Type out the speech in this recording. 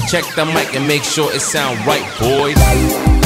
Check the mic and make sure it sound right, boys.